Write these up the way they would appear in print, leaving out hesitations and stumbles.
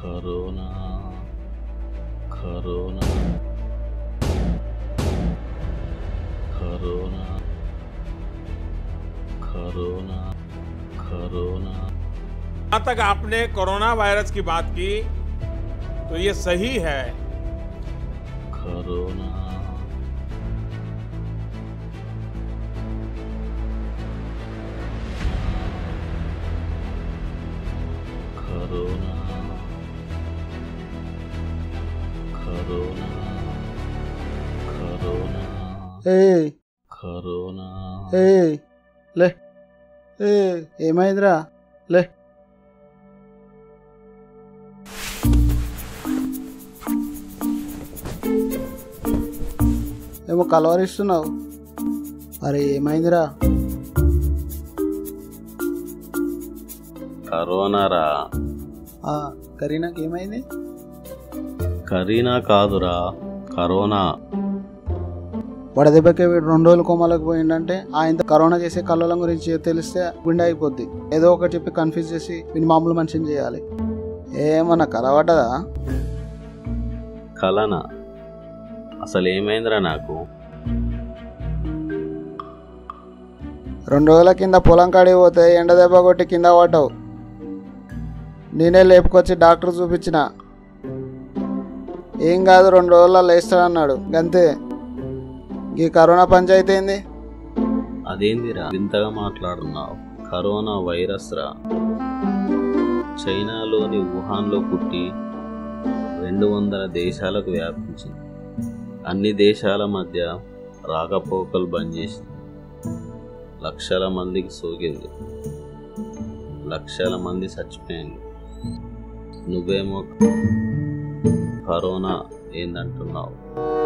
Corona corona corona corona corona. जहाँ तक आपने कोरोना वायरस की बात की तो ये सही है। Corona corona corona corona corona. లే ఏమైందిరా లే ఏమో కలవరిస్తున్నావు అరే ఏమైందిరా కరోనా రా కరీనాకి ఏమైంది కరీనా కాదురా కరోనా వడదెబ్బకి 2 రోజులు కోమాలకు పోయిందంటే ఆయన కరోనా చేసే కల్లోలం గురించి తెలిస్తే గుండె అయిపోద్ది ఏదో ఒకటి చెప్పి కన్ఫ్యూజ్ చేసి వీని మామూలు మనిషిని చేయాలి ఏమన్నా కలవడ్డదా కలనా అసలు ఏమైందిరా నాకు 2 రోజుల కింద పొలం కాడికి పోతే ఎండ దెబ్బ కొట్టి కింద పడ్డావు నేనే లేపుకొచ్చి డాక్టర్ చూపించిన ఏం కాదు 2 రోజుల్లో లేస్తాడన్నాడు గంతే ఈ కరోనా పంచాయతీ ఏంది అదేందిరా వింతగా మాట్లాడుతున్నావు కరోనా వైరస్ రా చైనాలోని వుహాన్లో పుట్టి 200 దేశాలకు వ్యాపించింది అన్ని దేశాల మధ్య రాకపోకలు బంద్ చేసింది లక్షల మందికి సోకింది లక్షల మంది చచ్చిపోయింది నువ్వేమో కరోనా ఏందంటున్నావు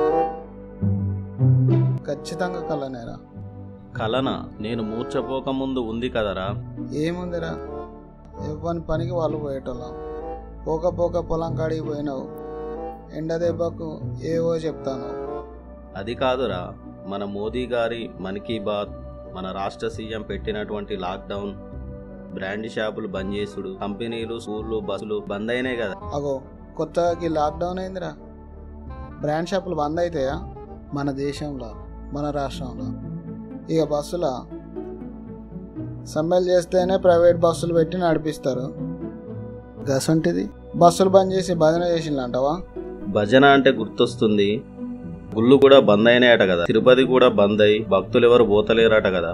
ఖచ్చితంగా కలనేరా కలనా నేను మూర్చపోక ముందు ఉంది కదరా ఏముందిరా ఇవ్వని పనికి వాళ్ళు పోయేటోళ్ళం పోక పొలం కాడికి పోయినావు ఎండ దెబ్బకు ఏవో చెప్తాను అది కాదురా మన మోదీ గారి మన్ కీ బాత్ మన రాష్ట్ర సీఎం పెట్టినటువంటి లాక్డౌన్ బ్రాండ్ షాపులు బంద్ చేసుడు కంపెనీలు స్కూళ్ళు బస్సులు బంద్ అయినాయి కదా అగో కొత్తగా లాక్డౌన్ అయిందిరా బ్రాండ్ షాపులు బంద్ అవుతాయా మన దేశంలో మన రాష్ట్రంలో ఇక బస్సుల సమ్మెలు చేస్తేనే ప్రైవేట్ బస్సులు పెట్టి నడిపిస్తారు గసంటిది బస్సులు బంద్ చేసి భజన చేసిందంటావా భజన అంటే గుర్తొస్తుంది గుళ్ళు కూడా బంద్ అయినాయట కదా తిరుపతి కూడా బంద్ అయి భక్తులు ఎవరు పోతలేరట కదా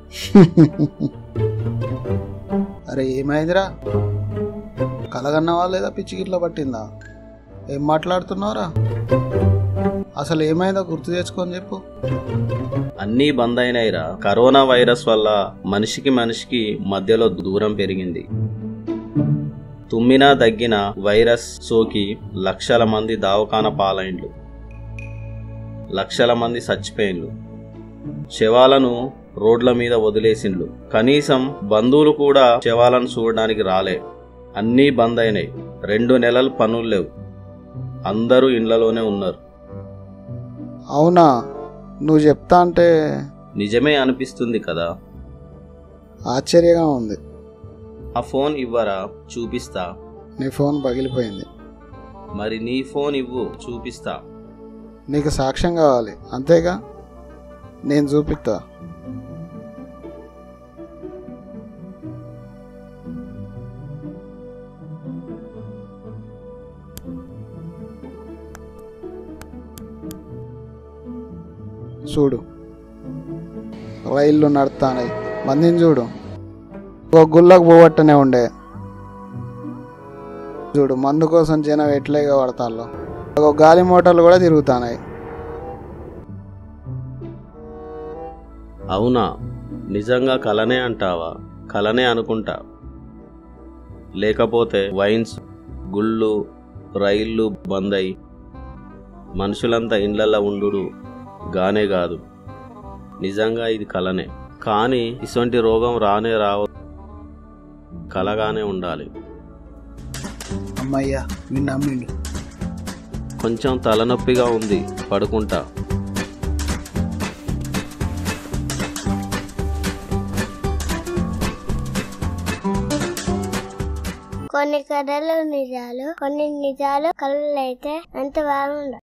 అరే ఏమైందిరా కలగన్నవా లేదా పిచ్చిగిట్ల పట్టిందా ఏం మాట్లాడుతున్నావురా అసలు ఏమైందో గుర్తు తెచ్చుకొని చెప్పు అన్నీ బంద్ అయినాయిరా కరోనా వైరస్ వల్ల మనిషికి మనిషికి మధ్యలో దూరం పెరిగింది తుమ్మినా దగ్గిన వైరస్ సోకి లక్షల మంది దవాఖాన పాలైండ్లు లక్షల మంది చచ్చిపోయిండ్లు శవాలను రోడ్ల మీద వదిలేసిండ్లు కనీసం బంధువులు కూడా శవాలను చూడడానికి రాలే అన్నీ బంద్ అయినాయి 2 నెలలు పనులు లేవు అందరూ ఇండ్లలోనే ఉన్నారు అవునా నువ్వు చెప్తా అంటే నిజమే అనిపిస్తుంది కదా ఆశ్చర్యంగా ఉంది ఆ ఫోన్ ఇవ్వరా చూపిస్తా నీ ఫోన్ పగిలిపోయింది మరి నీ ఫోన్ ఇవ్వు చూపిస్తా నీకు సాక్ష్యం కావాలి అంతేగా నేను చూపిస్తా చూడు రైళ్ళు నడుస్తాయి మందిని చూడు ఒక గుళ్ళకు పోవట్టనే ఉండే చూడు మందు కోసం జనం ఎట్లేగా పడతాళ్ళు ఒక గాలి మోటార్లు కూడా తిరుగుతున్నాయి అవునా నిజంగా కలనే అంటావా కలనే అనుకుంటా లేకపోతే వైన్స్ గుళ్ళు రైళ్ళు బంద్ అయి మనుషులంతా ఇండ్లల్లో ఉండు గానే కాదు నిజంగా ఇది కలనే కానీ ఇటువంటి రోగం రానే రావ కలగానే ఉండాలి అమ్మయ్యా వీడు నమ్మిండు కొంచెం తలనొప్పిగా ఉంది పడుకుంటా కొన్ని కథలు నిజాలు, కొన్ని నిజాలు కళ్ళు అయితే అంత బాగుండవు.